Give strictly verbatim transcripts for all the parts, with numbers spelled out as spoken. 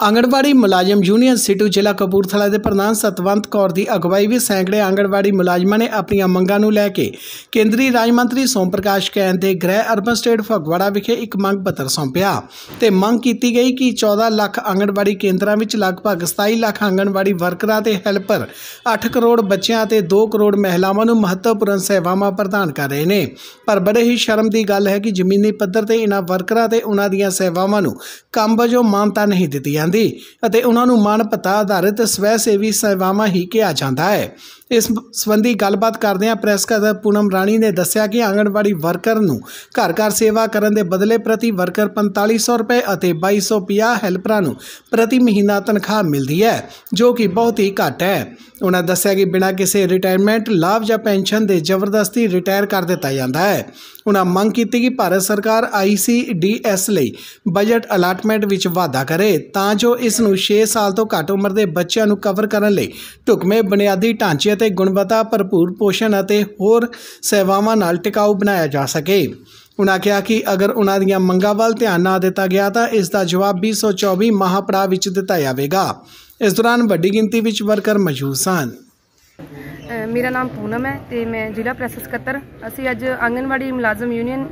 आंगनबाड़ी मुलाजम union situ जिला कपूरथला के प्रधान सतवंत कौर की अगवाई में सैकड़े आंगनबाड़ी मुलाजमान ने अपन मंगां नूं लैके केंद्रीय राज मंत्री सोम प्रकाश कैन के गृह अर्बन स्टेट फगवाड़ा विखे एक मंग पत्र सौंपिया ते मंग की गई कि चौदह लाख आंगनबाड़ी केंद्रों में लगभग सताई लाख आंगनबाड़ी वर्करां ते हैल्पर अठ करोड़ बच्चों ते दो करोड़ महिलावां नूं महत्वपूर्ण सेवावां प्रदान कर रहे हैं। पर बड़े ही शर्म की गल है कि जमीनी पद्धर ते इन्हां वर्करां ते उन्हां दीआं सेवावां नूं काम वजों मानता नहीं दित्ती जांदी ਅਤੇ ਉਹਨਾਂ ਨੂੰ ਮਾਣ ਪੱਤਾ आधारित स्वै सेवी सेवावां ही कहा जाता है। इस संबंधी गलबात करदिआं प्रैस सकत्तर पूनम राणी ने दस्सिया कि आंगनबाड़ी वर्कर नूं घर घर सेवा करन दे बदले प्रति वर्कर पैंताली सौ रुपए और बाई सौ पचास हैल्परां नूं प्रति महीना तनख्वाह मिलती है, जो कि बहुत ही घट है। उन्होंने दस्सिया कि बिना किसी रिटायरमेंट लाभ या पेंशन के जबरदस्ती रिटायर कर दिता जाता है। उन्होंने मंग की कि भारत सरकार आई सी डी एस लई बजट अलाटमेंट विच वाधा करे तां जो इस नूं छे साल तो घट उम्र के बच्चों नूं कवर करन लई ढुकवें बुनियादी ढांचे ते गुणवत्ता भरपूर पोषण ਅਤੇ होर सेवावां नाल टिकाऊ बनाया जा सके। उन्होंने कहा कि अगर उन्हां दीआं मंगां वल ध्यान ना दिता गया तो इसका जवाब बीस सौ चौबी महापड़ाव विच दिता जाएगा। इस दौरान वड्डी गिनती विच वर्कर मौजूद सन। मेरा नाम पूनम है तो मैं जिला प्रैस सकत्तर असी अज आंगनबाड़ी मुलाजम यूनियन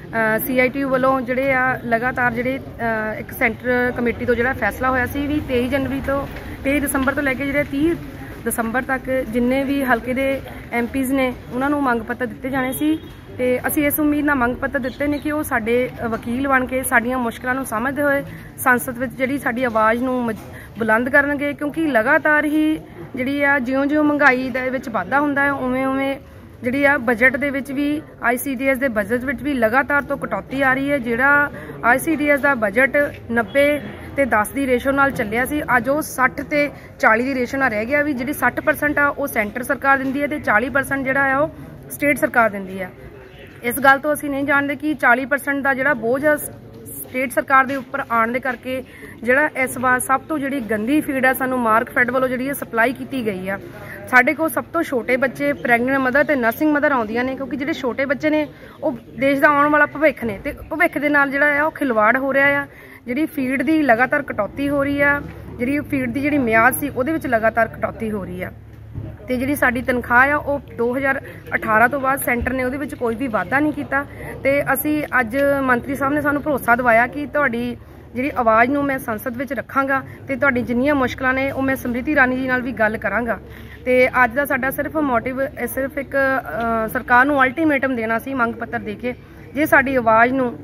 सी आई टी वालों जोड़े आ लगातार जोड़े एक सेंटर कमेटी तो जो फैसला होया सी भी तेईस जनवरी तो तेईस दसंबर तो लैके जो तीस दसंबर तक जिन्ने भी हल्के दे एम पीज़ ने उन्होंने मंग पत्र दिते जाने सी ते असी इस उम्मीद नाल मंग पत्र दिते ने कि वो साडे वकील बन के साडियां मुश्किलों नूं समझदे होए संसद विच जिहड़ी साडी आवाज़ नूं बुलंद करनगे, क्योंकि लगातार ही जिहड़ी आ जिउं जिउं महंगाई दे विच वाधा हुंदा है उवें उवें जिहड़ी आ बजट दे विच भी आई सी डी एस दे बजट विच भी लगातार तो कटौती आ रही है। जिहड़ा आई सी डी एस दा बजट नब्बे ते दस की रेशो नाल चलिया सी अज वो सठ ते चाली की रेशो नाल रह गया भी जिहड़ी सठ परसेंट आ वो सेंटर सरकार दिंदी है ते चाली परसेंट जिहड़ा है वो स्टेट सरकार दिंदी है। इस गल तो असीं नहीं जानते कि चाली परसेंट का जिहड़ा बोझ आ स्टेट सरकार के उपर आने करके जिहड़ा इस बार सब तो जिहड़ी गंदी फीड है सानू मार्क फैड वालों जिहड़ी सप्लाई की गई है। साडे कोल सब तो छोटे बच्चे प्रैगनेंट मदर ते नर्सिंग मदर आउंदियां ने, क्योंकि जिहड़े छोटे बच्चे ने वो देश का आने वाला भविख ने ते भविख दे नाल जिहड़ा है वो खिलवाड़ हो रहा है। जिहड़ी फीड की लगातार कटौती हो रही है, जिहड़ी फीड की जिहड़ी मियाद सी उहदे विच लगातार कटौती हो रही है ते जिहड़ी साडी तनख्वाह आ वो दो हज़ार अठारह तो बाद सेंटर ने उहदे विच कोई भी वाधा नहीं कीता ते असी अज मंत्री साहब ने सानू भरोसा दवाया कि तुहाडी जिहड़ी आवाज़ नूं मैं संसद विच रखांगा ते तुहाडी जिन्नियां मुश्किलां ने वो मैं समृति रानी जी नाल भी गल करांगा। ते अज दा साडा सिर्फ मोटिव सिर्फ एक सरकार नूं अल्टीमेटम देना सी मंग पत्र दे के जे साडी आवाज़ नूं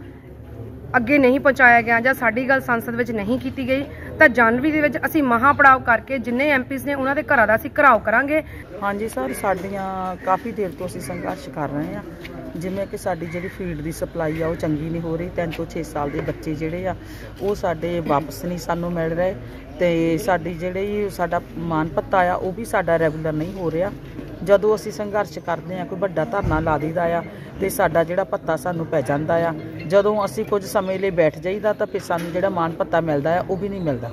अगे नहीं पहुँचाया गया ਜਾਂ ਸਾਡੀ ਗੱਲ संसद ਵਿੱਚ नहीं की गई तो जनवरी ਦੇ ਵਿੱਚ ਅਸੀਂ महापड़ाव करके जिन्ने एम पीज़ ने उन्होंने घरों का ਅਸੀਂ ਘਰਾਓ ਕਰਾਂਗੇ। हाँ जी सर, साड़ियाँ काफ़ी देर तो ਅਸੀਂ संघर्ष कर रहे हैं जिमें कि साड़ी जी फीड की सप्लाई आ चंगी नहीं हो रही। तीन तो छे साल के बच्चे जोड़े आ वो साडे वापस नहीं सानू मिल रहे तो साड़ी जी साडा मान भत्ता आ वो भी साडा रेगूलर नहीं हो रहा। जदों असी संघर्ष करते हैं कोई बड़ा धरना ला दीदा आ तो साडा जिहड़ा भत्ता सानू पै जांदा आ, जदों असी कुछ समय लिए बैठ जाईदा तो फिर सानू जिहड़ा मान भत्ता मिलदा है वो भी नहीं मिलता।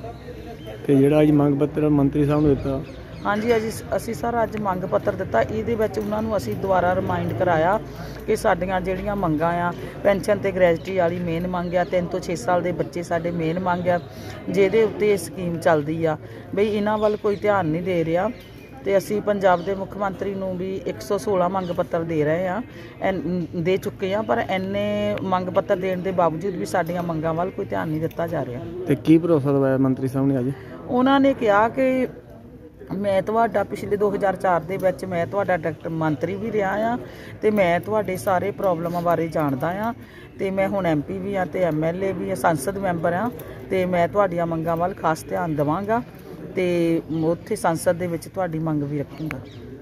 ते जिहड़ा अज मंग पत्र मंत्री साहब नूं दित्ता, हाँ जी अजी असी सर अज मंग पत्र दिता इहदे विच उन्हां नूं असी दुबारा रिमाइंड कराया कि साडियां जिहड़ियां मंगां आ पेंशन ते ग्रैजुटी वाली मेन मंग आ, तीन तो छे साल के बच्चे साडे मेन मंग आ जिहदे उत्ते इह स्कीम चलदी आ बई इन्हां वल कोई ध्यान नहीं दे रहा। तो असी पंजाब के मुख्य मंत्री नूं भी एक सौ सोलह मंग पत्र दे रहे हैं दे चुके हैं पर इन्ने मंग पत्र देने के बावजूद भी साडियां मंगां वल कोई ध्यान नहीं दिता जा रहा। तो की भरोसा दवाया मंत्री साहब ने अज? उन्होंने कहा कि मैं तुहाडा पिछले दो हज़ार चार दे विच मैं तुहाडा डायरेक्टर मंत्री भी रहा हाँ तो मैं तुहाडे सारे प्रॉब्लमां बारे जानदा हाँ तो मैं हुण एम पी भी हाँ तो एम एल ए भी हाँ संसद मैंबर हाँ तो मैं तुहाडियां मंगां वल खास ध्यान देवांगा तो उत्थे संसद दे विच तुहाडी मंग भी रखूँगा।